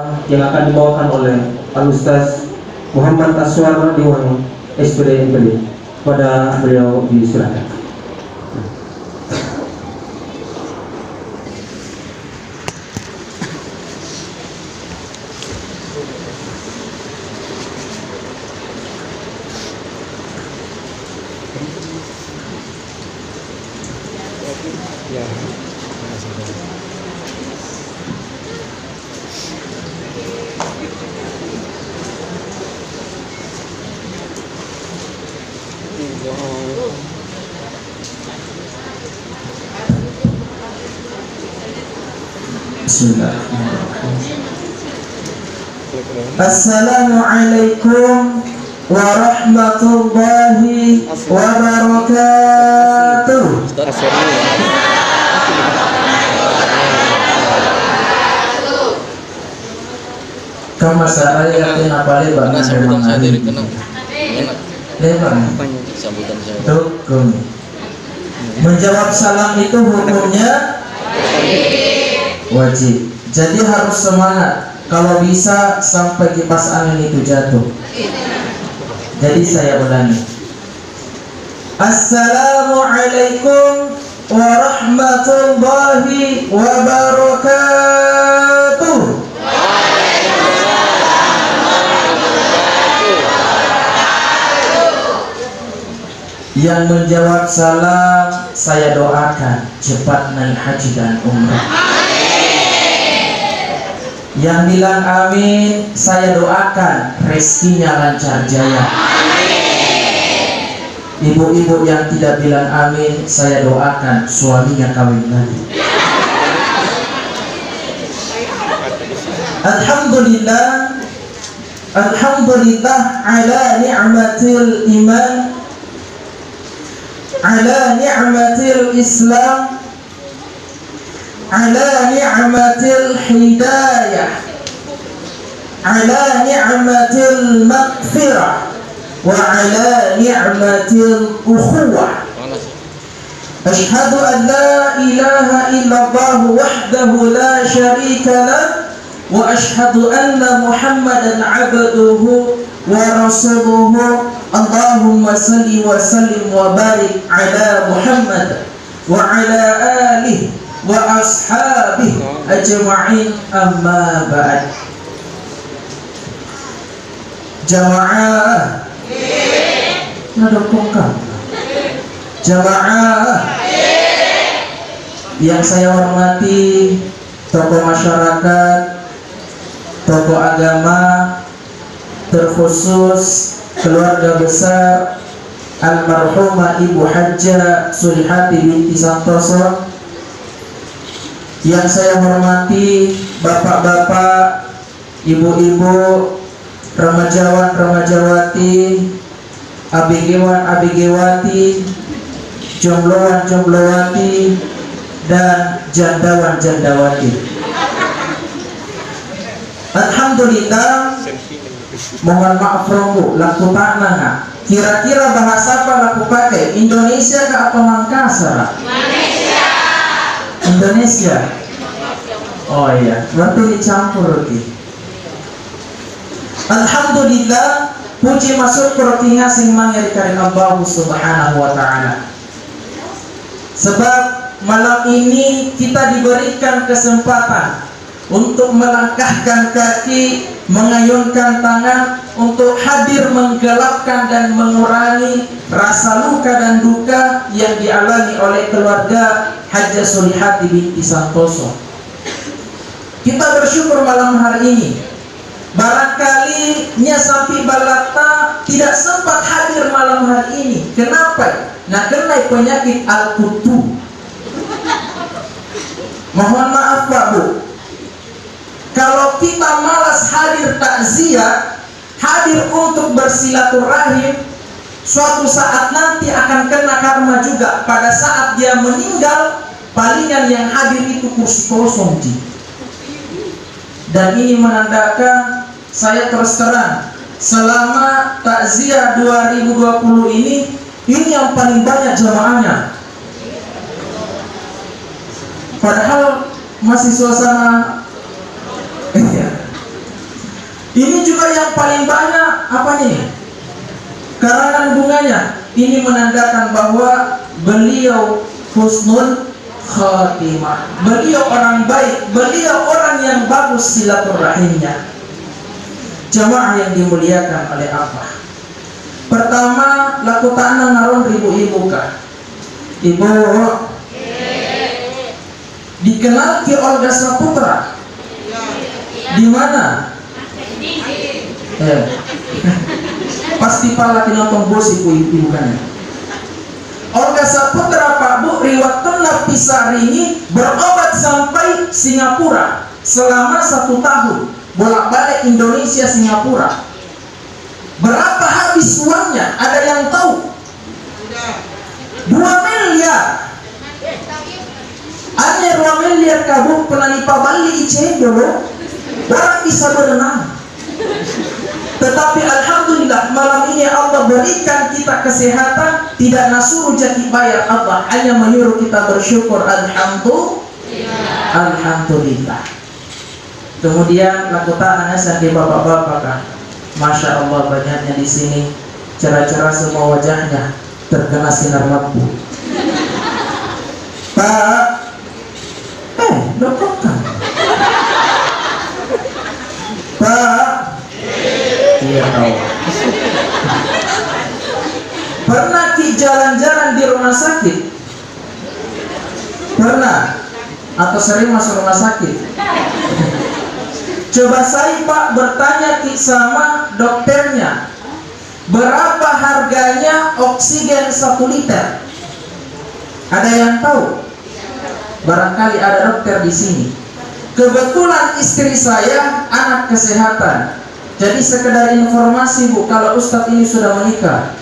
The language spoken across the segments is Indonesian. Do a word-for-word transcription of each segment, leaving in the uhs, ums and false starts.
yang akan dibawakan oleh Al-Ustaz Muhammad Aswar Dewan S P D M P D. Pada beliau disilakan. Ya. Assalamualaikum warahmatullahi wabarakatuh. Kamu saya yakin apa lebar? Karena sambutan saya dari kenang enak. Lebar. Sambutan saya. Dukung. Menjawab salam itu hukumnya wajib. Jadi harus semangat. Kalau bisa sampai kipas angin itu jatuh. Jadi saya ulangi. Assalamualaikum warahmatullahi wabarakatuh. Yang menjawab salam saya doakan cepat naik haji dan umrah. Yang bilang amin saya doakan rezekinya lancar jaya. Ibu-ibu yang tidak bilang amin saya doakan suaminya kawin lagi. Alhamdulillah, Alhamdulillah ala ni'matil iman, ala ni'matil Islam, ala ni'matil hidayah, ala ni'matil maghfirah, wa ala ni'matil ukhuwah. Ashhadu an la ilaha illallah wahdahu la syarika lah, wa ashhadu anna Muhammadan abduhu wa rasuluhu. Allahumma salli wa sallim wa barik ala Muhammad wa ala alihi wa ashabihi ajma'in, amma ba'd. Jamaah nadokongkang jamaah yang saya hormati, tokoh masyarakat, tokoh agama, terkhusus keluarga besar almarhumah Ibu Hajjah Sulihati binti Santoso. Yang saya hormati bapak-bapak, ibu-ibu, remajawan-remajawati, abigewan-abigewati, jombloan-jomblowati, dan jandawan-jandawati. Alhamdulillah. Mohon maaf Romo, laku makna nggak? Kira-kira bahasa apa laku pakai? Indonesia ke atau Makassar? Indonesia. Indonesia. Oh iya, berarti dicampur roti. Alhamdulillah, puji masuk rotinya sing mangeri karing Allah Subhanahu wa taala. Sebab malam ini kita diberikan kesempatan untuk melangkahkan kaki, mengayunkan tangan untuk hadir menggelapkan dan mengurangi rasa luka dan duka yang dialami oleh keluarga Hajjah Sulihati binti Santoso. Kita bersyukur malam hari ini. Barangkali nya sampai balata tidak sempat hadir malam hari ini. Kenapa? Nah, kena penyakit al-kutu. Mohon maaf Pak Bu. Kalau kita malas hadir takziah, hadir untuk bersilaturahim, suatu saat nanti akan kena karma juga. Pada saat dia meninggal, palingan yang hadir itu kursi kosong. Dan ini menandakan, saya terus terang, selama takziah dua ribu dua puluh ini, ini yang paling banyak jamaahnya. Padahal masih suasana Ini juga yang paling banyak apa nih? Karangan bunganya. Ini menandakan bahwa beliau husnul khatimah. Beliau orang baik, beliau orang yang bagus silaturahimnya. Jamaah yang dimuliakan oleh Allah. Pertama, laku tanah naron ribu-ibu kah? Ibu dikenal ki Olga Saputra. Di mana? Eh. Pasti pala tinotong bos ibu ibu kan. Olga Saputra Pak Bu riwayatkan pisah ini berobat sampai Singapura selama satu tahun, bolak-balik Indonesia Singapura. Berapa habis uangnya? Ada yang tahu? Dua miliar. Ada dua miliar kabur pernah dipabali iceh dulu. Orang bisa berenang. Tetapi alhamdulillah malam ini Allah berikan kita kesehatan, tidak nasuruh jadi bayar Allah, hanya menyuruh kita bersyukur. Alhamdulillah. Alhamdulillah. Kemudian laku tangannya sampai bapak-bapak kan. Masya Allah banyaknya di sini, cerah-cerah semua wajahnya terkena sinar lampu. Pak, eh, dokter kan? Pak, iya tahu. Pernah ki jalan-jalan di rumah sakit? Pernah? Atau sering masuk rumah sakit? Coba saya Pak bertanya ki sama dokternya, berapa harganya oksigen satu liter? Ada yang tahu? Barangkali ada dokter di sini. Kebetulan istri saya anak kesehatan. Jadi sekedar informasi Bu, kalau Ustadz ini sudah menikah.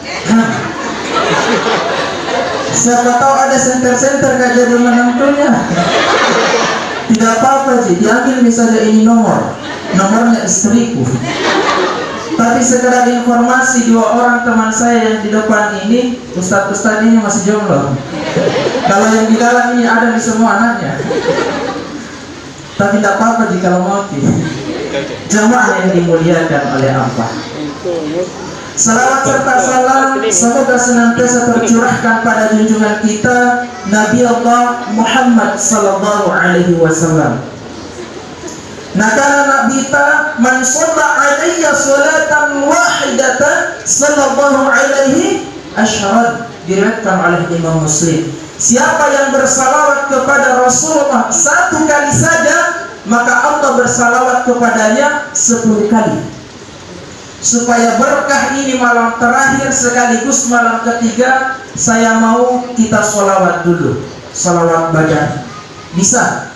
Siapa tahu ada senter-senter gak jadi menentunya. Tidak apa-apa sih, diambil misalnya ini nomor, nomornya istriku. Tapi sekedar informasi, dua orang teman saya yang di depan ini, Ustadz-ustadz ini masih jomblo. Kalau yang di dalam ini ada di semua anaknya. Tapi tidak apa-apa jika mau mati. Jamaah yang dimuliakan oleh Allah. Salawat serta salam semoga senantiasa tercurahkan pada junjungan kita Nabi Allah Muhammad sallallahu alaihi wasallam. Nakana nabita man shalla alayya salatan wahidatan sallallahu alaihi asyhad, diriwayatkan oleh Imam Muslim. Siapa yang bersalawat kepada Rasulullah satu kali saja, maka Allah bersalawat kepadanya sepuluh kali. Supaya berkah ini malam terakhir sekaligus malam ketiga, saya mau kita sholawat dulu. Sholawat badan. Bisa?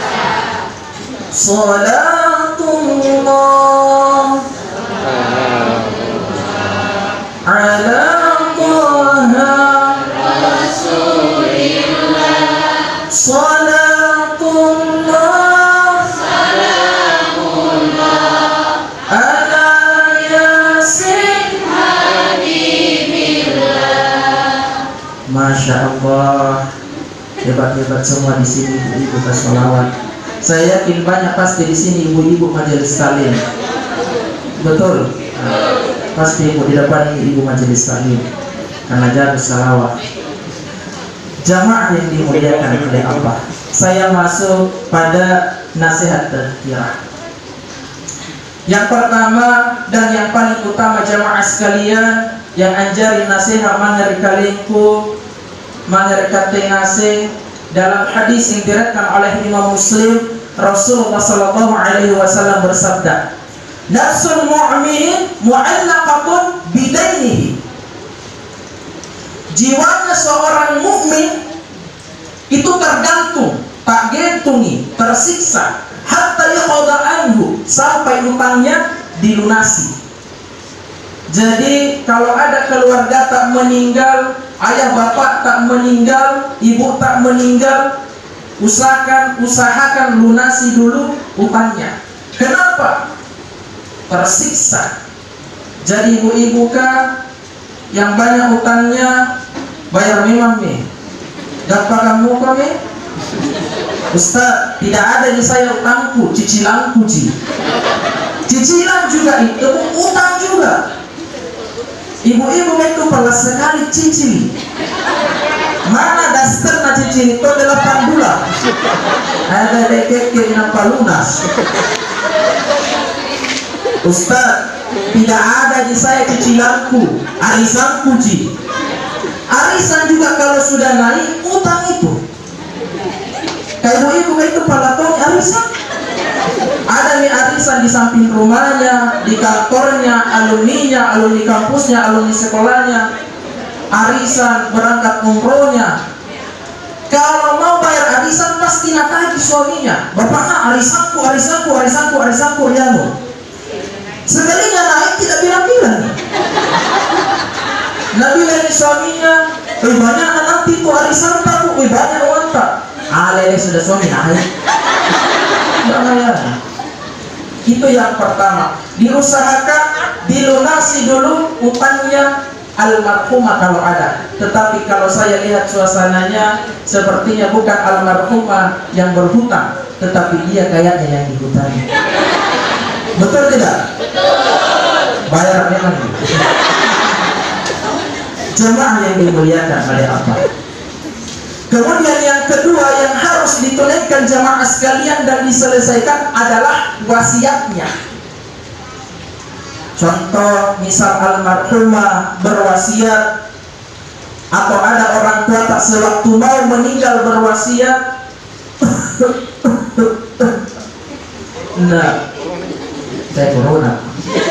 Salatullah ala Taha Rasulillah. Salatullah salamullah ala Masya Allah, hebat-hebat semua di sini ibu-ibu bersolawat. Saya yakin banyak pasti di sini ibu-ibu majelis taklim. Betul? Nah, pasti ibu di depan ini ibu majelis taklim karena jago salawat. Jamaah yang dimuliakan oleh Allah, saya masuk pada nasihat tadzkirah. Yang pertama dan yang paling utama jamaah sekalian, yang anjari nasihat mangari kalinku mangari katengase dalam hadis yang diriwayatkan oleh Imam Muslim, Rasulullah sallallahu alaihi wasallam bersabda, nafsul mu'min mu'allaqatun bidainihi. Jiwanya seorang mukmin itu tergantung, tak gantungi, tersiksa hatta yaqda anhu, sampai utangnya dilunasi. Jadi kalau ada keluarga tak meninggal, ayah bapak tak meninggal, ibu tak meninggal, usahakan usahakan lunasi dulu utangnya. Kenapa? Tersiksa. Jadi ibu-ibu kah yang banyak utangnya, bayar memang nih. Dapat kamu kami? Ustaz, tidak ada di saya utangku, cicilanku ji. Cicilan juga itu, utang juga. Ibu-ibu itu palas sekali cicil. Mana dasar na cicil itu delapan bulan. Ada dekek kenapa lunas. Ustaz, tidak ada di saya cicilanku, arisanku ji. Arisan juga kalau sudah naik utang itu. Kalau ibu itu palatong arisan. Ada nih arisan di samping rumahnya, di kantornya, alumninya, alumni kampusnya, alumni sekolahnya. Arisan berangkat umrohnya. Kalau mau bayar arisan pasti natagi suaminya. Bapaknya arisanku, arisanku, arisanku, arisanku, arisanku. Sekalinya naik tidak bilang-bilang. Nabi lagi suaminya, eh banyak nanti tuh arisan tak, eh banyak uang tak. Ah lele sudah suami naik. Bahaya. Itu yang pertama. Diusahakan dilunasi dulu utangnya almarhumah kalau ada. Tetapi kalau saya lihat suasananya sepertinya bukan almarhumah yang berhutang, tetapi dia kayaknya yang dihutangi. Betul tidak? Betul. Bayar memang. Jemaah yang dimuliakan oleh Allah. Kemudian yang kedua yang harus ditunaikan jemaah sekalian dan diselesaikan adalah wasiatnya. Contoh, misal almarhumah berwasiat atau ada orang tua tak sewaktu mau meninggal berwasiat. Nah, saya corona.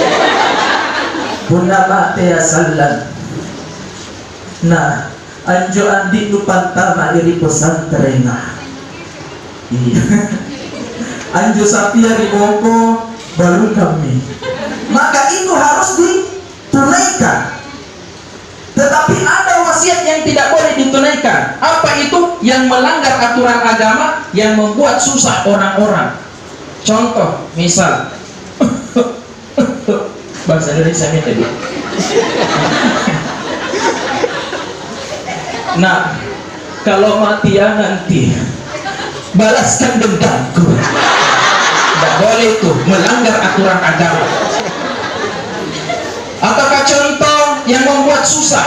Bunda mati ya salam. Nah, anjo andi tu pantama iri pesantrenah. Iya. Anjo sapia di bongko baru kami. Maka itu harus ditunaikan. Tetapi ada wasiat yang tidak boleh ditunaikan. Apa itu? Yang melanggar aturan agama, yang membuat susah orang-orang. Contoh, misal bahasa Indonesia ini tadi. Nah, kalau mati ya nanti balaskan dendamku. Tidak boleh itu, melanggar aturan agama. Ataukah contoh yang membuat susah?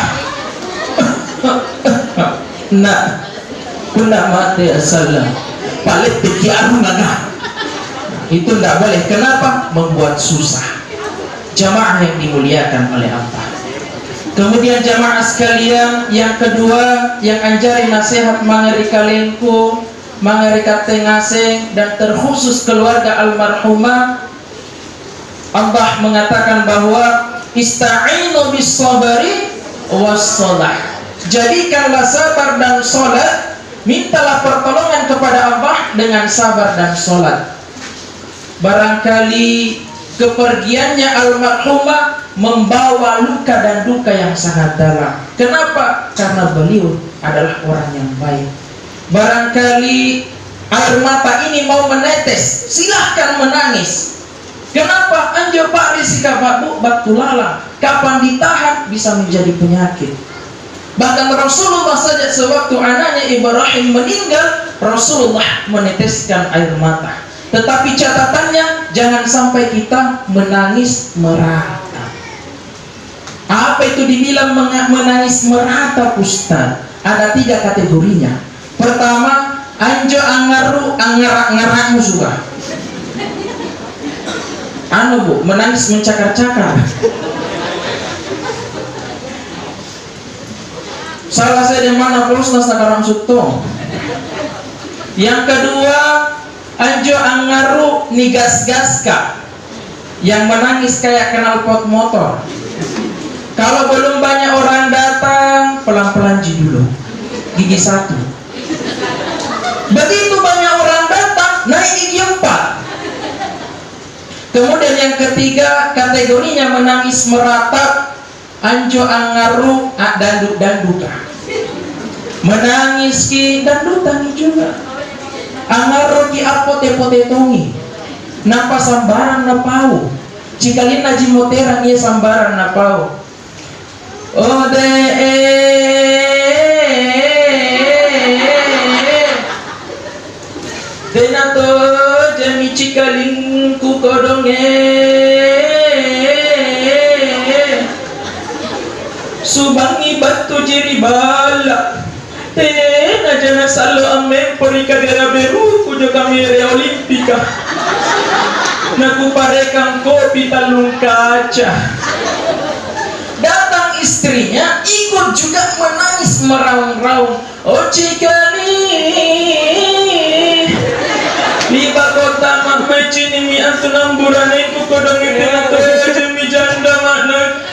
Nah, kuna mati asalam palit pikiran nggak? Itu tidak boleh. Kenapa? Membuat susah. Jamaah yang dimuliakan oleh Allah. Kemudian jamaah sekalian, yang kedua yang anjari nasihat mangeri kalengku, mangeri katengaseng dan terkhusus keluarga almarhumah. Allah mengatakan bahwa ista'inu bis sabari was shalah. Jadikanlah sabar dan salat, mintalah pertolongan kepada Allah dengan sabar dan salat. Barangkali kepergiannya almarhumah membawa luka dan duka yang sangat dalam. Kenapa? Karena beliau adalah orang yang baik. Barangkali air mata ini mau menetes, silahkan menangis. Kenapa? Anjo pak risika babu batulala. Kapan ditahan bisa menjadi penyakit. Bahkan Rasulullah saja sewaktu anaknya Ibrahim meninggal, Rasulullah meneteskan air mata. Tetapi catatannya jangan sampai kita menangis merata. Apa itu dibilang menangis merata, Ustaz? Ada tiga kategorinya. Pertama, anjo angaru angarak-ngarakmu suka. Anu bu, menangis mencakar-cakar. Salah saya di mana plus nasa karang sutong. Yang kedua, anjo angaru nigas-gaska, yang menangis kayak kenal pot motor. Kalau belum banyak orang datang, pelan-pelan ji dulu, gigi satu. Begitu banyak orang datang, naik gigi empat. Kemudian yang ketiga kategorinya menangis meratap, anjo angaru dandut-danduka, menangis ki dandutan juga. Angaru ki apote-pote tongi, napa sambaran na pau, cikalin na jimoteran ia sambaran na pau. Ode denato jami cikalin ku kodonge subangi batu jiri bala tena jana salo amen perika dera beru kujo kamera olimpika naku parekan kopi talung kaca. Datang istrinya ikut juga menangis meraung-raung, oh cikali liba kota mak mecini mi antu namburan itu kodong itu nato jemi janda makna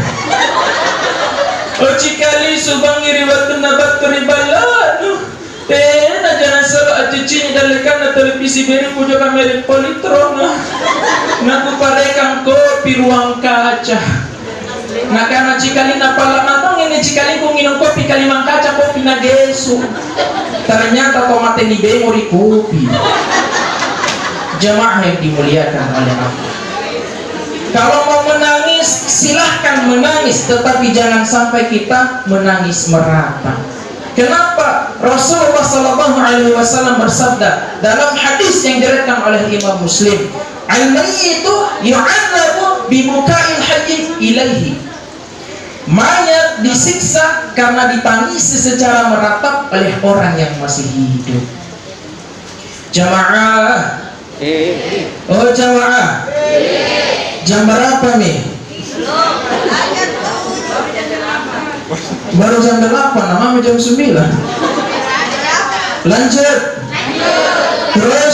oh cikali subang iri batu nabat ribalanu tena jangan selalu acicini dalekan na televisi beri pujo kamera politrona naku parekan kopi ruang kaca. Nah karena cikali napala matong ini cikali ku minum kopi kalimang kaca kopi na gesu ternyata tomate ni bemori kopi. Jamaah yang dimuliakan oleh Allah, kalau mau menangis silahkan menangis, tetapi jangan sampai kita menangis merata. Kenapa? Rasulullah Sallallahu Alaihi Wasallam bersabda dalam hadis yang diriwayatkan oleh Imam Muslim, al-mayyitu yu'adzabu bimuka'il hayy ilaihi. Mayat disiksa karena ditangisi secara meratap oleh orang yang masih hidup. Jamaah, oh jamaah, jam berapa nih? Baru jam delapan, namanya jam sembilan. Lanjut. Terus.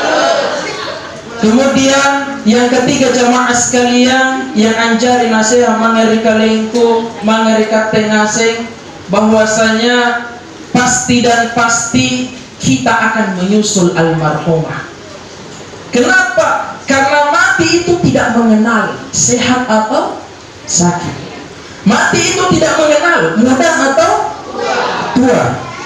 Kemudian yang ketiga jamaah sekalian, yang anjari nasihat mangeri kalengku, mangeri kate ngaseng, bahwasanya pasti dan pasti kita akan menyusul almarhumah. Kenapa? Karena mati itu tidak mengenal sehat atau sakit. Mati itu tidak mengenal muda atau tua.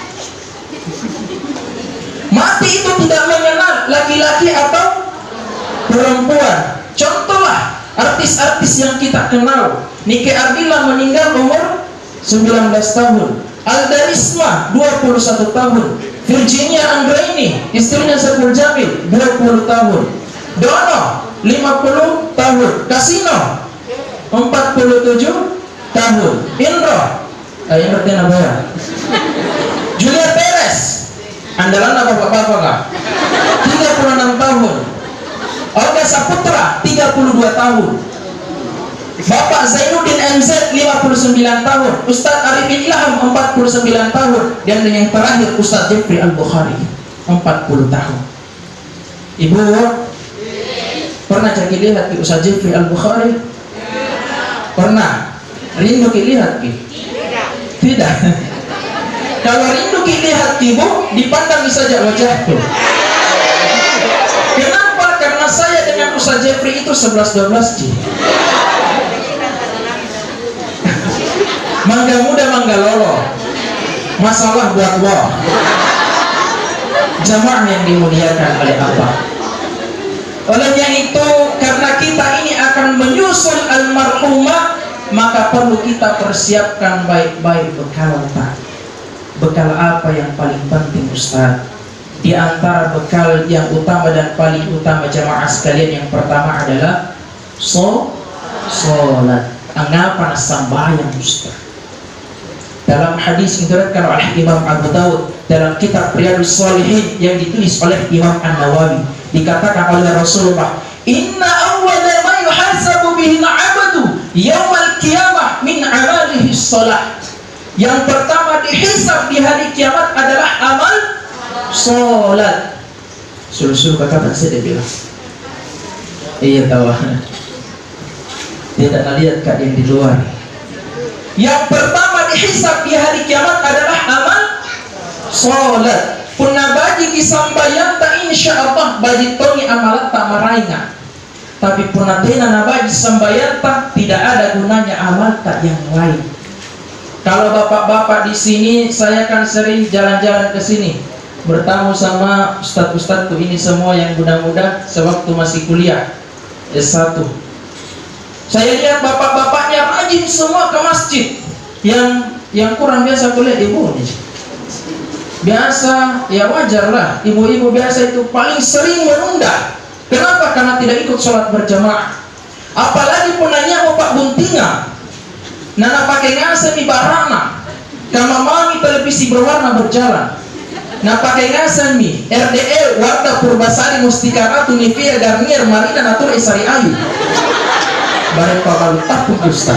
Mati itu tidak mengenal laki-laki atau perempuan. Contohlah artis-artis yang kita kenal. Nike Ardila meninggal umur sembilan belas tahun, Alda Risma dua puluh satu tahun, Virginia Anggraini istrinya Saiful Jamil dua puluh tahun, Dono lima puluh tahun, Kasino empat puluh tujuh tahun, Indro eh, yang berarti apa ya? Julia Perez andalan apa bapak-bapak kah? tiga puluh enam tahun, Olga Saputra tiga puluh dua tahun, Bapak Zainuddin M Z lima puluh sembilan tahun, Ustadz Arifin Ilham empat puluh sembilan tahun, dan yang terakhir Ustadz Jeffrey Al-Bukhari empat puluh tahun. Ibu pernah cari lihat ke Ustadz Jeffrey Al-Bukhari? Pernah? Rindu lihat ki? Tidak. Kalau rindu lihat ibu, dipandang saja wajahku. Kenapa? Karena saya dengan Ustaz Jeffrey itu sebelas dua belas ji. Mangga muda mangga lolo. Masalah buat wah. Jamaah yang dimuliakan oleh Allah. Olehnya itu, karena kita ini akan menyusul almarhumah, maka perlu kita persiapkan baik-baik bekal Pak. Bekal apa yang paling penting Ustaz? Di antara bekal yang utama dan paling utama jamaah sekalian, yang pertama adalah so salat. Anggapan sembahyang Ustaz. Dalam hadis yang diriwayatkan oleh Imam Abu Dawud dalam kitab Riyadhus Shalihin yang ditulis oleh Imam An-Nawawi, dikatakan oleh Rasulullah, inna awwala ma yuhasabu bihi al-'abdu yaumal qiyamah min amalihi shalah. Yang pertama dihisab di hari kiamat adalah amal salat. Suruh-suruh kata saya dia bilang, iya tahu. Tidak lihat keadaan di luar. Yang pertama dihisab di hari kiamat adalah amal salat. Punna baji kisambayan ta insyaallah baji toni amalat tak marainga. Tapi punna tena nabaji sambayan ta tidak ada gunanya amal tak yang lain. Kalau bapak-bapak di sini, saya kan sering jalan-jalan ke sini, bertamu sama ustadz-ustadzku ini semua yang muda-muda sewaktu masih kuliah S satu. Saya lihat bapak-bapaknya rajin semua ke masjid. Yang yang kurang biasa kuliah ibu nih. Biasa, ya wajar lah. Ibu-ibu biasa itu paling sering menunda. Kenapa? Karena tidak ikut sholat berjamaah. Apalagi punanya Pak Buntinga. Nana pakai ngasa mi barana. Kama mami televisi berwarna berjalan. Nah pakai ngasa mi R D E Wardah Purbasari Mustika Ratu Nivea Garnier Marina Natura Esari Ayu. Bareng pabalu takut Ustaz.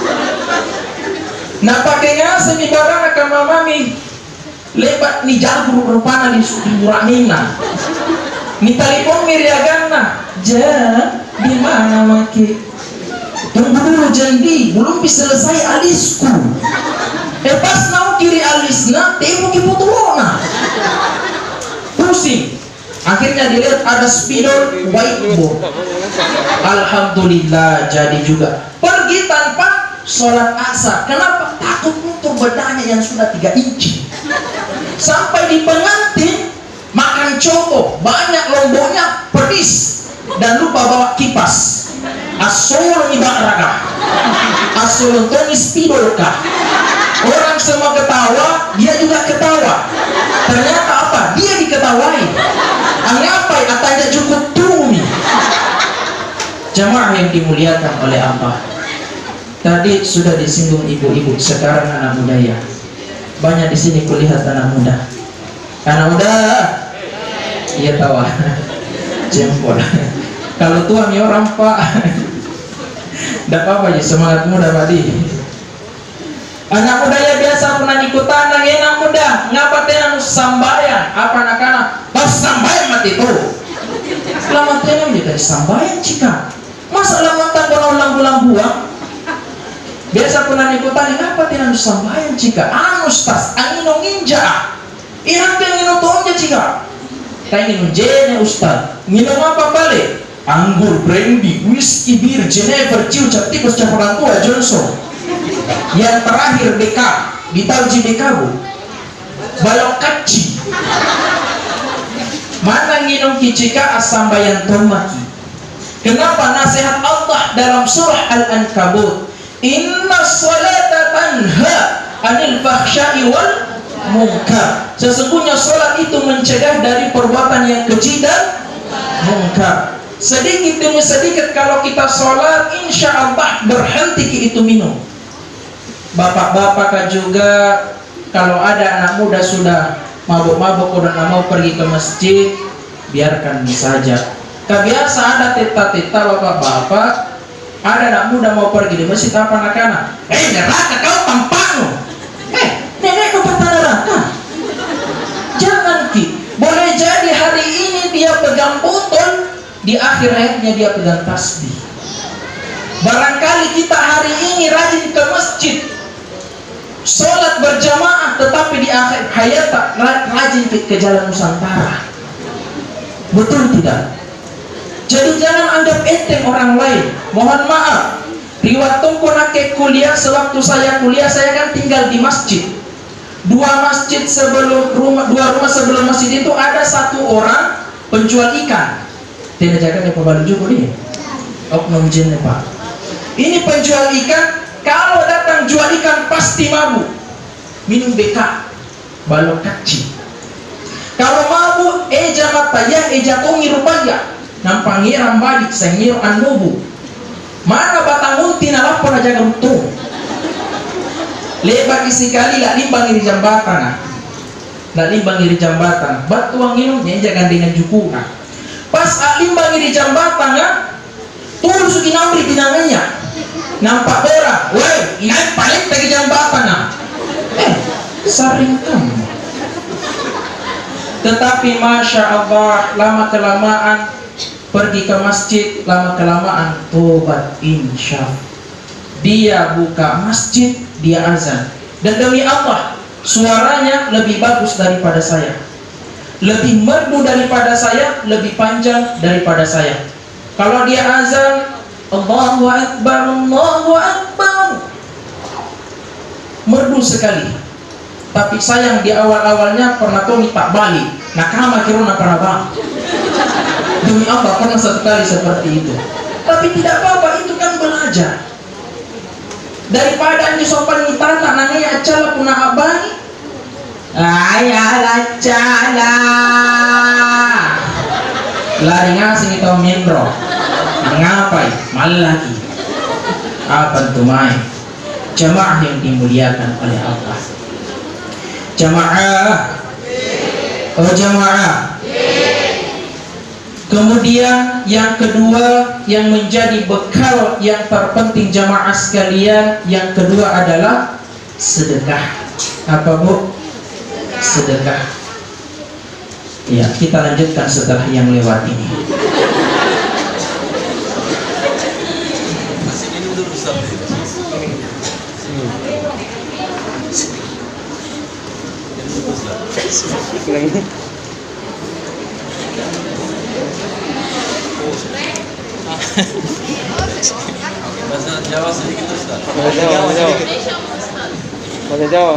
Nah pakai ngasa mi barana kama mami lebat ni jago rupana di Muraknina. Ni telepon miriagana. Ja, di mana maki? Tunggu dulu Jandi, belum bisa selesai alisku. Eh pas nau kiri alisna, temu ki potolona. Pusing. Akhirnya dilihat ada spidol whiteboard. Alhamdulillah jadi juga. Pergi tanpa sholat asar. Kenapa? Takut untuk bedanya yang sudah tiga inci. Sampai di pengantin makan coto, banyak lomboknya pedis dan lupa bawa kipas. Asol ibaraga, asol Tony Spidol kah? Orang semua ketawa, dia juga ketawa. Ternyata apa? Dia diketawai. Angapai atanya cukup tumi. Jamaah yang dimuliakan oleh Allah. Tadi sudah disinggung ibu-ibu, sekarang anak muda ya. Banyak di sini kulihat anak muda. Anak muda, iya tawa, jempol. Kalau tua mi orang pak, tidak apa-apa ya, semangat muda tadi. Anak muda ya biasa pernah ikutan lagi anak muda, ngapa tenang sambayan? Apa anak-anak? Pas sambayan mati tuh. Lama tenang dia dari sambayan cika. Masa lama tak pernah ulang-ulang buang? Biasa pernah ikutan, ngapa tenang sambayan cika? Anus tas, angin nginja. Ihang tenang nontonnya cika. Kayak minum jene Ustaz. Minum apa balik? Anggur, brandy, whisky, bir, Genever, ciu, cap tikus, cap orang tua, Johnson. Yang terakhir B K, ditauji B K bu, balok kaci. Mana nginum kicika asambayan tomaki. Kenapa nasihat Allah dalam surah Al-Ankabut? Inna salata tanha anil fahsya'i wal munkar. Sesungguhnya salat itu mencegah dari perbuatan yang keji dan munkar. Sedikit demi sedikit kalau kita sholat, insya Allah berhenti itu minum. Bapak-bapak juga kalau ada anak muda sudah mabuk-mabuk udah nggak mau pergi ke masjid, biarkan saja. Kebiasa ada teta-teta bapak-bapak, ada anak muda mau pergi di masjid apa anak-anak? Eh neraka kau tampakmu. Eh nenek kau patah neraka. Jangan ki. Boleh jadi hari ini dia pegang botol, di akhir hayatnya dia pegang tasbih. Barangkali kita hari ini rajin ke masjid, sholat berjamaah, tetapi di akhir hayat rajin ke, ke jalan Nusantara. Betul tidak? Jadi jangan anggap enteng orang lain. Mohon maaf, riwayat tungku nake kuliah, sewaktu saya kuliah saya kan tinggal di masjid. Dua masjid sebelum rumah, dua rumah sebelum masjid itu ada satu orang penjual ikan. Tidak jaga nih pembalu juga nih, oknum jin nih pak. Ini penjual ikan, kalau datang jual ikan pasti mabuk, minum B K, balok kaci. Kalau mabuk, eja mataya, eja kongi rupanya, nampangi rambadi, sengir anubu. Mana batang unti nalapon aja gantung. Lebar isi kali lah limbang di jambatan, lah limbang di jambatan. Batuang minumnya eja gandengan jukuna. Pas alimbang di jambatan kan, turun suki namri dinamanya, nampak berak, weh, naik paling pergi jambatan kan, eh, saring kamu. Tetapi masya Allah, lama kelamaan pergi ke masjid, lama kelamaan tobat insya. Dia buka masjid, dia azan, dan demi Allah, suaranya lebih bagus daripada saya. Lebih merdu daripada saya, lebih panjang daripada saya. Kalau dia azan, Allahu Akbar, Allahu Akbar, merdu sekali. Tapi sayang di awal-awalnya pernah Tony tak balik. Nah kama kiruna pernah bang. Demi Allah pernah satu kali seperti itu. Tapi tidak apa-apa, itu kan belajar. Daripada ini sopan mitana nangnya acala punah abani. Ayah cala lari ngasih itu mindro ngapai malah lagi apa tuh main. Jamaah yang dimuliakan oleh Allah. Jamaah. Oh jamaah. Kemudian yang kedua yang menjadi bekal yang terpenting jamaah sekalian, yang kedua adalah sedekah. Apa Bu? Sedekah. Ya, kita lanjutkan setelah yang lewat ini. Masih ini dulu Ustaz. Bahasa Jawa sedikit Ustaz. Bahasa Jawa, bahasa Jawa. Bahasa Jawa.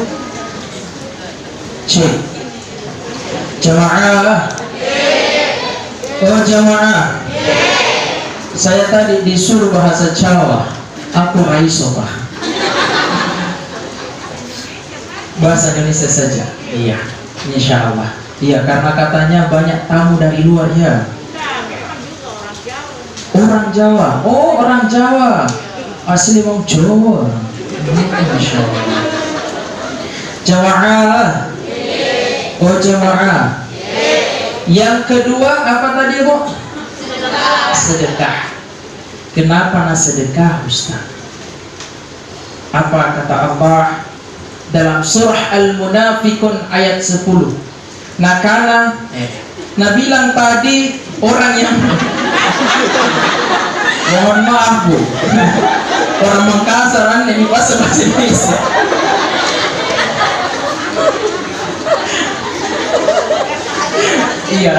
Cik. Jamaah. Oh jamaah. Saya tadi disuruh bahasa Jawa, aku raiso Pak. Bahasa Indonesia saja. Iya, insya Allah. Iya, karena katanya banyak tamu dari luar ya. Orang Jawa. Oh orang Jawa. Asli mau Jawa. Masya Allah. Jamaah. Oh jamaah. Yang kedua apa tadi Bu? Sedekah. Kenapa nak sedekah Ustaz? Apa kata Allah dalam surah Al-Munafikun ayat sepuluh? Nah karena eh, nah bilang tadi orang yang mohon maaf Bu, orang Makassar ini bahasa bahasa Indonesia. Iya.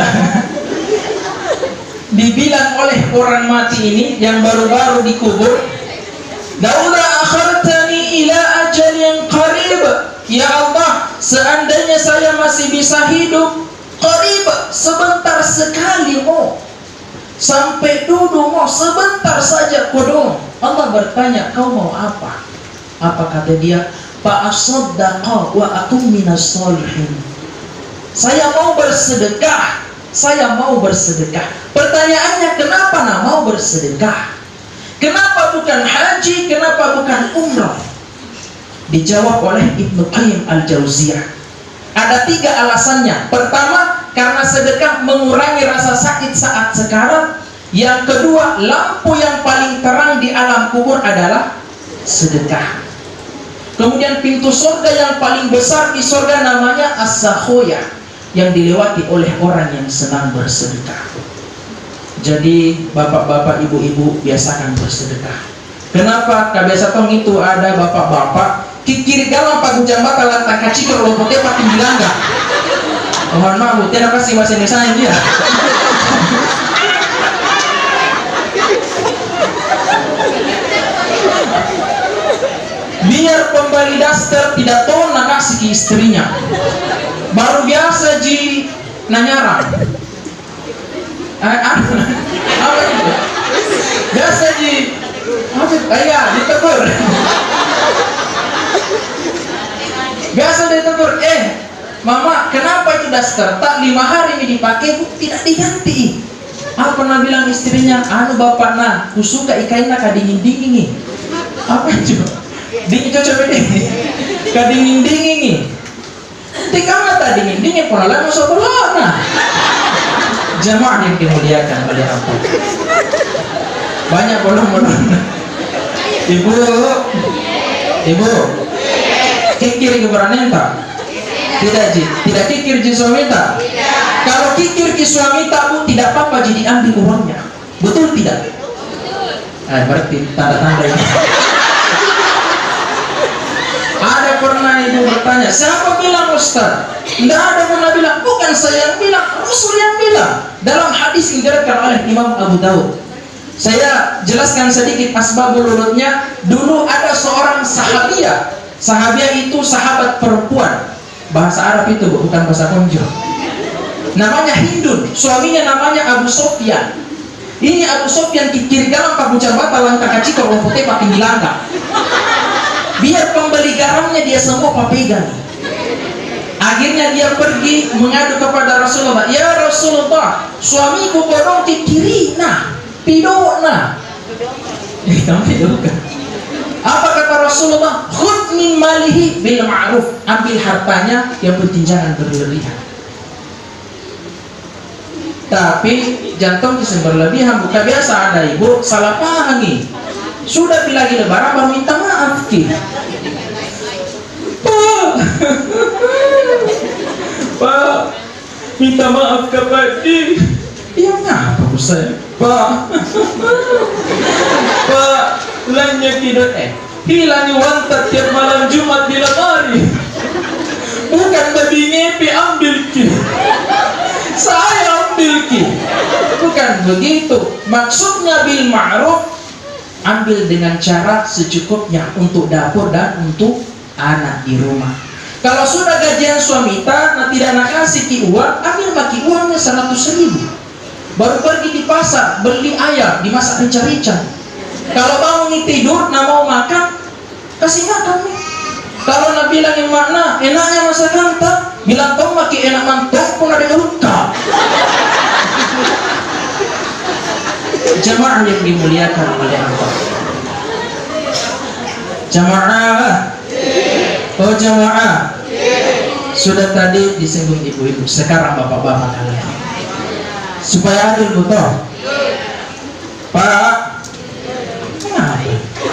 Dibilang oleh orang mati ini yang baru-baru dikubur, "Laula akhartani ila ajalin qarib." Ya Allah, seandainya saya masih bisa hidup qarib, sebentar sekali oh. Sampai duduk mau sebentar saja kodong. Allah bertanya, "Kau mau apa?" Apa kata dia? "Fa asaddaqa wa akum minas sholihin." Saya mau bersedekah, saya mau bersedekah. Pertanyaannya, kenapa nak mau bersedekah? Kenapa bukan haji? Kenapa bukan umrah? Dijawab oleh Ibnu Qayyim Al-Jauziyah. Ada tiga alasannya. Pertama, karena sedekah mengurangi rasa sakit saat sekarang. Yang kedua, lampu yang paling terang di alam kubur adalah sedekah. Kemudian pintu surga yang paling besar di surga namanya As-Sakhoya, yang dilewati oleh orang yang senang bersedekah. Jadi bapak-bapak, ibu-ibu biasakan bersedekah. Kenapa? Kebiasa tong itu ada bapak-bapak kikiri galang pagu jambatan lantak kacikor lopotnya pakai bilangga. Mohon maaf Bu, tidak kasih bahasa Indonesia dia. Biar pembeli daster tidak tahu nak kasih ke istrinya. Baru biasa ji nanyara. Eh, apa itu? Biasa ji apa? Ayah ditegur. Biasa ditegur. Eh, Mama, kenapa itu daster tak lima hari ini dipakai Bu, tidak diganti? Apa pernah bilang istrinya? Anu bapak nah, kusuka ikainnya kadingin dingin. Apa itu? Dingin cocok ini. Kadingin dingin. Tiga mata dingin dingin pun lah masuk bola. Nah, jamaah yang dimuliakan oleh Allah. Banyak bolong-bolong. Ibu, ibu, kikir keberanian tak? Tidak ji, tidak kikir ji suami tak? Kalau kikir ki suami tak Bu, tidak apa-apa jadi ambil uangnya. Betul tidak? Eh, berarti tanda-tanda ini. Ada pernah ibu bertanya, siapa bilang Ustaz? Tidak ada pernah bilang, bukan saya yang bilang, Rasul yang bilang. Dalam hadis yang diriwayatkan oleh Imam Abu Dawud. Saya jelaskan sedikit asbabul wurudnya. Dulu ada seorang sahabiah. Sahabiah itu sahabat perempuan. Bahasa Arab itu bukan bahasa konjo. Namanya Hindun. Suaminya namanya Abu Sofyan. Ini Abu Sofyan kikir galang paku jambatan langkah kaci kalau putih pakai dilangkah. Biar pembeli garamnya dia semua pegang. Akhirnya dia pergi mengadu kepada Rasulullah. Ya Rasulullah, suamiku bodong kikiri nah, pidok nah. Eh, kamu pidok kan? Apa kata Rasulullah? Khudh min malihi bil ma'ruf. Ambil hartanya, yang penting jangan berlebihan. Tapi jantung bisa berlebihan. Bukan biasa ada ibu salah paham nih. Sudah lagi lebaran baru minta maaf ki. Pak, Pak, minta maaf kepada dia. Iya ngapa bu saya? Pak, Pak, lainnya tidak eh hilang wantat tiap malam Jumat di lemari. Bukan babi ngepi ambil ki. Saya ambil ki. Bukan begitu. Maksudnya bil ma'ruf, ambil dengan cara secukupnya untuk dapur dan untuk anak di rumah. Kalau sudah gajian suami tak, nah tidak nak kasih ki uang, ambil bagi uangnya seratus ribu. Baru pergi di pasar beli ayam dimasak rica-rica. Kalau bangun nih tidur, nah mau makan, kasih makan nih. Kalau nak bilang yang makna enaknya masakan tak, bilang kau maki enak mantap pun ada luka. Jamaah yang dimuliakan oleh Allah. Jamaah, oh jamaah, sudah tadi disinggung ibu-ibu, sekarang bapak-bapak kalian. Supaya adil betul. Pak, kenapa?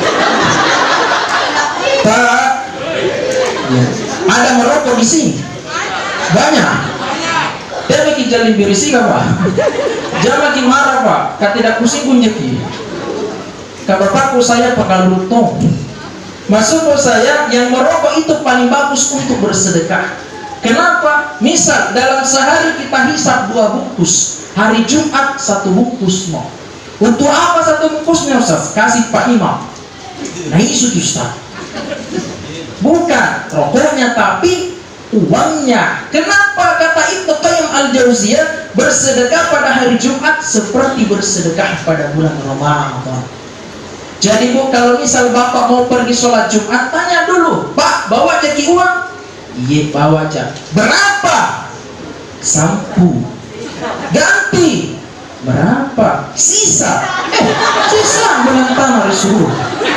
Pak, ya. Ada merokok di sini, banyak. Dia makin jalin birisi kan pak? Jangan makin marah pak, kata tidak pusing kunjeki. Kata bapakku saya pakal lutong. Masuk saya yang merokok itu paling bagus untuk bersedekah. Kenapa? Misal dalam sehari kita hisap dua bungkus, hari Jumat satu bungkus mau. Untuk apa satu bungkusnya Ustaz? Kasih Pak Imam. Nah itu Ustaz. Bukan rokoknya tapi uangnya. Kenapa kata Ibnu Qayyim Al-Jauziyah bersedekah pada hari Jumat seperti bersedekah pada bulan Ramadan? Jadi bu, kalau misal bapak mau pergi sholat Jumat, tanya dulu, Pak, bawa jaki uang? Iya, bawa aja. Berapa? Sampu. Ganti. Berapa? Sisa. Eh, sisa bulan tanah disuruh.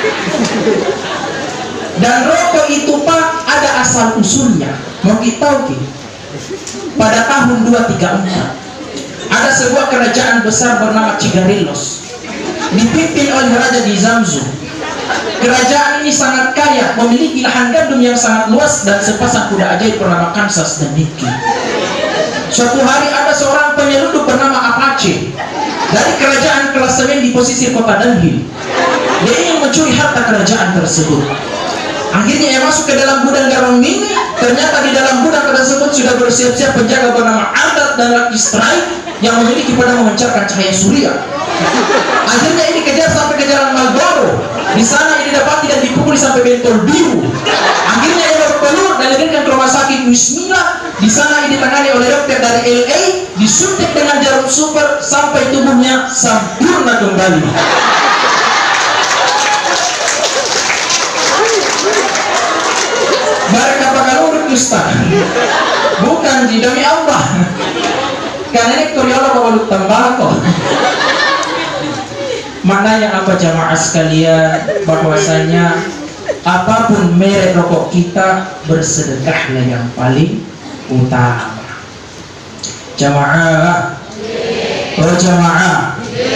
Dan rokok itu pak ada asal usulnya. Mau kita tahu ki? Pada tahun dua tiga empat ada sebuah kerajaan besar bernama Cigarillos, dipimpin oleh Raja di Zamzu. Kerajaan ini sangat kaya, memiliki lahan gandum yang sangat luas dan sepasang kuda ajaib bernama Kansas dan Niki. Suatu hari ada seorang penyelundup bernama Apache dari kerajaan klasemen di pesisir kota Delhi. Dia ingin mencuri harta kerajaan tersebut. Akhirnya ia masuk ke dalam gudang garam mini. Ternyata di dalam gudang tersebut sudah bersiap-siap penjaga bernama Ardat dan Lucky Strike yang memiliki pedang memancarkan cahaya surya. Akhirnya ini kejar sampai ke jalan Marlboro. Di sana ini didapati dan dipukuli sampai bentol biru. Akhirnya ia berpeluh dan dilarikan ke rumah sakit Wismila. Di sana ini ditangani oleh dokter dari L A, disuntik dengan jarum super sampai tubuhnya sempurna kembali. Mereka bakal urut Ustaz. Bukan di demi Allah. Karena ini Korea bawa tembakau. Maknanya apa jamaah sekalian, bahwasanya apapun merek rokok kita, bersedekahlah yang paling utama. Jamaah, oh jamaah,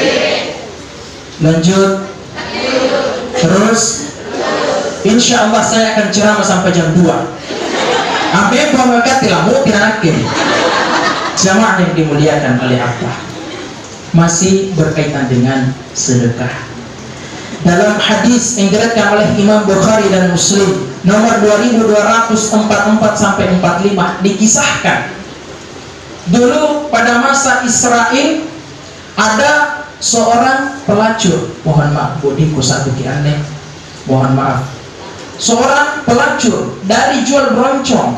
lanjut, terus. Insya Allah saya akan ceramah sampai jam dua. Sampai pemekatilah mau terakhir. Jamaah yang dimuliakan oleh Allah, masih berkaitan dengan sedekah. Dalam hadis yang diriwayatkan oleh Imam Bukhari dan Muslim nomor dua ribu dua ratus empat puluh empat sampai empat puluh lima dikisahkan dulu pada masa Israel ada seorang pelacur. Mohon maaf budiku satu kianeh. Mohon maaf. Seorang pelacur dari jual beroncong.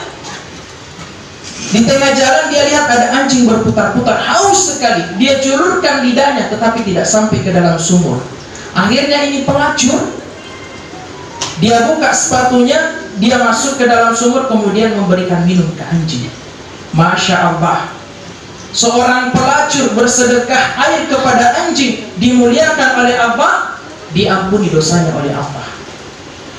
Di tengah jalan dia lihat ada anjing berputar-putar, haus sekali. Dia julurkan lidahnya tetapi tidak sampai ke dalam sumur. Akhirnya ini pelacur, dia buka sepatunya, dia masuk ke dalam sumur kemudian memberikan minum ke anjing. Masya Allah, seorang pelacur bersedekah air kepada anjing dimuliakan oleh Allah, diampuni dosanya oleh Allah.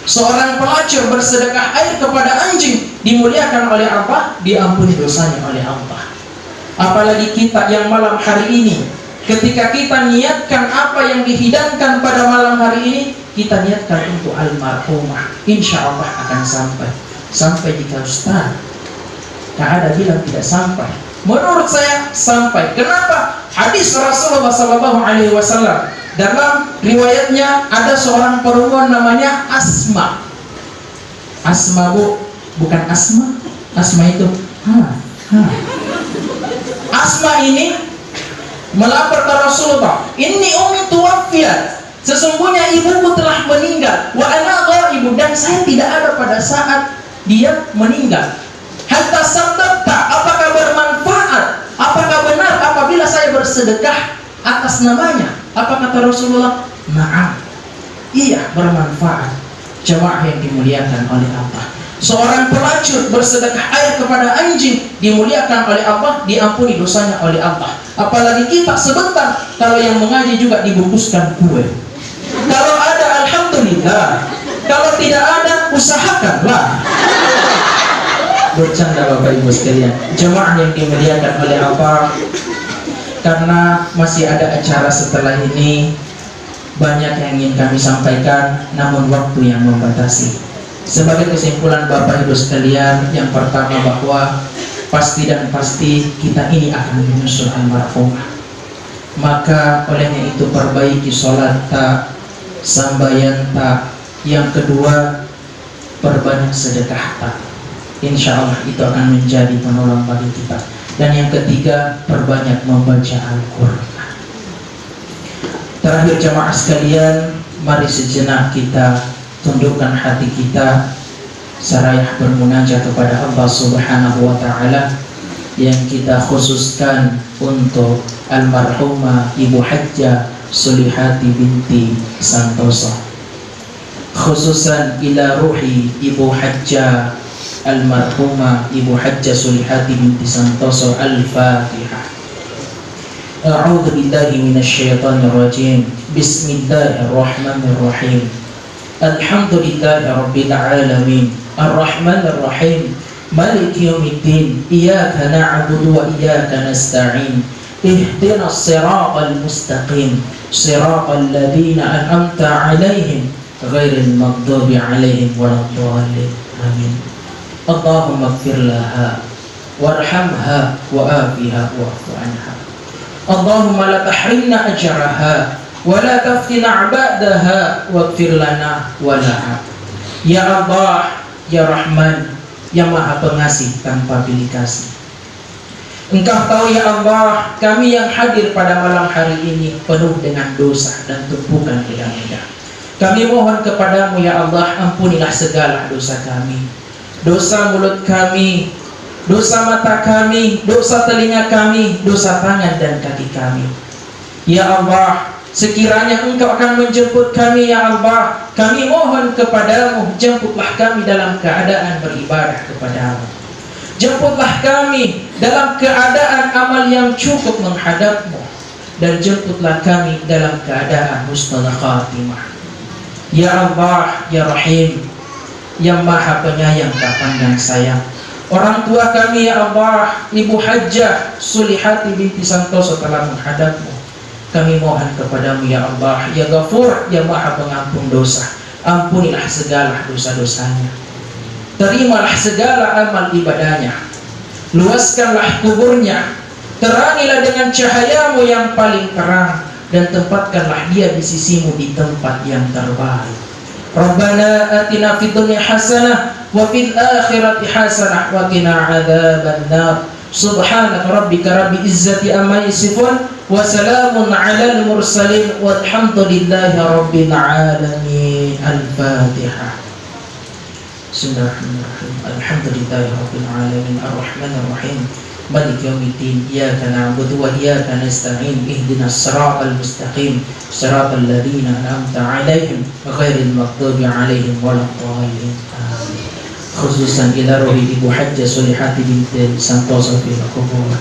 Seorang pelacur bersedekah air kepada anjing dimuliakan oleh Allah, diampuni dosanya oleh Allah. Apalagi kita yang malam hari ini, ketika kita niatkan apa yang dihidangkan pada malam hari ini, kita niatkan untuk almarhumah, insya Allah akan sampai. Sampai jika Ustaz tak ada bilang tidak sampai, menurut saya sampai. Kenapa? Hadis Rasulullah shallallahu alaihi wasallam, dalam riwayatnya ada seorang perempuan namanya Asma. Asma bu, bukan Asma. Asma itu ha, ha. Asma ini melapor ke Rasulullah, "Inni ummi tuwaffiyat." Sesungguhnya ibuku telah meninggal. Wa ana ghaibu, dan saya tidak ada pada saat dia meninggal. Hatta sabdaqta, apakah bermanfaat? Apakah benar apabila saya bersedekah atas namanya? Apa kata Rasulullah? Na'am. Iya, bermanfaat. Jemaah yang dimuliakan oleh Allah. Seorang pelacur bersedekah air kepada anjing dimuliakan oleh Allah, diampuni dosanya oleh Allah. Apalagi kita sebentar, kalau yang mengaji juga dibungkuskan kue. Kalau ada alhamdulillah, kalau tidak ada usahakanlah. Bercanda Bapak Ibu sekalian, jemaah yang dimuliakan oleh Allah. Karena masih ada acara setelah ini, banyak yang ingin kami sampaikan, namun waktu yang membatasi. Sebagai kesimpulan Bapak Ibu sekalian, yang pertama bahwa pasti dan pasti kita ini akan menyusul almarhumah. Maka olehnya itu perbaiki sholat tak, sambayan tak. Yang kedua, perbanyak sedekah tak. Insya Allah itu akan menjadi penolong bagi kita. Dan yang ketiga, perbanyak membaca Al-Quran. Terakhir jemaah sekalian, mari sejenak kita tundukkan hati kita, seraya bermunajat kepada Allah Subhanahu wa Ta'ala, yang kita khususkan untuk almarhumah Ibu Hajjah Sulihati binti Santoso, khususan ila ruhi Ibu Hajjah almarhumah Ibu Hajjah Sulihati binti Santoso. Al-Fatihah. A'udzu billahi minasyaitonir rajim. Bismillahirrahmanirrahim. Alhamdulillahi rabbil alamin. Arrahmanir rahim. Maliki yaumiddin. Iyyaka na'budu wa iyyaka nasta'in. Ihdinas siratal mustaqim. Siratal ladzina an'amta 'alaihim ghairil maghdubi 'alaihim waladdallin. Amin. Allahumma ighfir laha warhamha wa'afiha wa'fu anha. Allahumma la tahrimna ajraha wa la taftina ba'daha waghfir lana wa laha. Ya Allah, ya Rahman, yang Maha Pengasih tanpa bilik kasih. Engkau tahu ya Allah, kami yang hadir pada malam hari ini penuh dengan dosa dan tumpukan tidak-tidak. Kami mohon kepadamu ya Allah, ampunilah segala dosa kami. Dosa mulut kami, dosa mata kami, dosa telinga kami, dosa tangan dan kaki kami. Ya Allah, sekiranya Engkau akan menjemput kami ya Allah, kami mohon kepadamu, jemputlah kami dalam keadaan beribadah kepadamu. Jemputlah kami dalam keadaan amal yang cukup menghadapmu, dan jemputlah kami dalam keadaan husnul khatimah. Ya Allah, ya Rahim, yang Maha Penyayang tak pandang sayang. Orang tua kami ya Allah, Ibu Hajjah Sulihati binti Santoso telah menghadapmu. Kami mohon kepadamu ya Allah, ya Ghafur, ya Maha Pengampun dosa. Ampunilah segala dosa-dosanya. Terimalah segala amal ibadahnya. Luaskanlah kuburnya. Terangilah dengan cahayamu yang paling terang, dan tempatkanlah dia di sisimu di tempat yang terbaik. Rabbana atina fid dunya hasanah wa fil akhirati hasanah wa qina adzaban nar. Subhanaka rabbika rabbil izzati amma yasifun wa salamun 'alal mursalin walhamdulillahi rabbil alamin. Al-Fatihah. Bismillahirrahmanirrahim. Alhamdulillahi rabbil alamin arrahmanir rahim. Maliki yaumiddin. Iyyaka na'budu wa iyyaka nasta'in. Ihdinas siratal mustaqim. Siratal ladzina an'amta 'alaihim ghairil maghdubi 'alaihim waladdallin. Amin. Khususan ila ruhi Ibu Hajjah Sulihati binti Santoso fil qubur.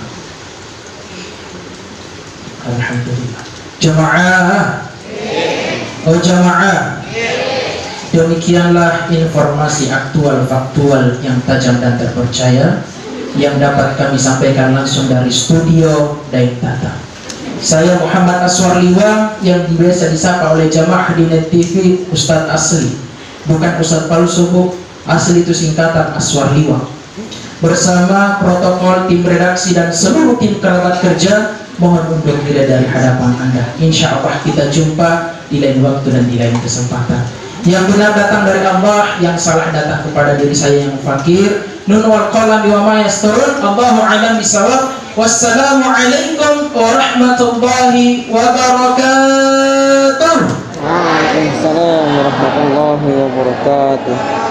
Alhamdulillah. Jamaah. Oh jamaah. Demikianlah informasi aktual faktual yang tajam dan terpercaya yang dapat kami sampaikan langsung dari studio Daeng Tata. Saya Muhammad Aswar Liwang yang biasa disapa oleh jamaah di Net T V Ustadz Asli, bukan Ustadz palsu. Asli itu singkatan Aswar Liwang. Bersama protokol, tim redaksi dan seluruh tim kerabat kerja, mohon undur diri dari hadapan Anda. Insya Allah kita jumpa di lain waktu dan di lain kesempatan. Yang benar datang dari Allah, yang salah datang kepada diri saya yang fakir. Nun wal qalam wa ma yasturun. Allahu a'lam bishawab. Wassalamu alaikum warahmatullahi wabarakatuh. Waalaikumsalam warahmatullahi wabarakatuh.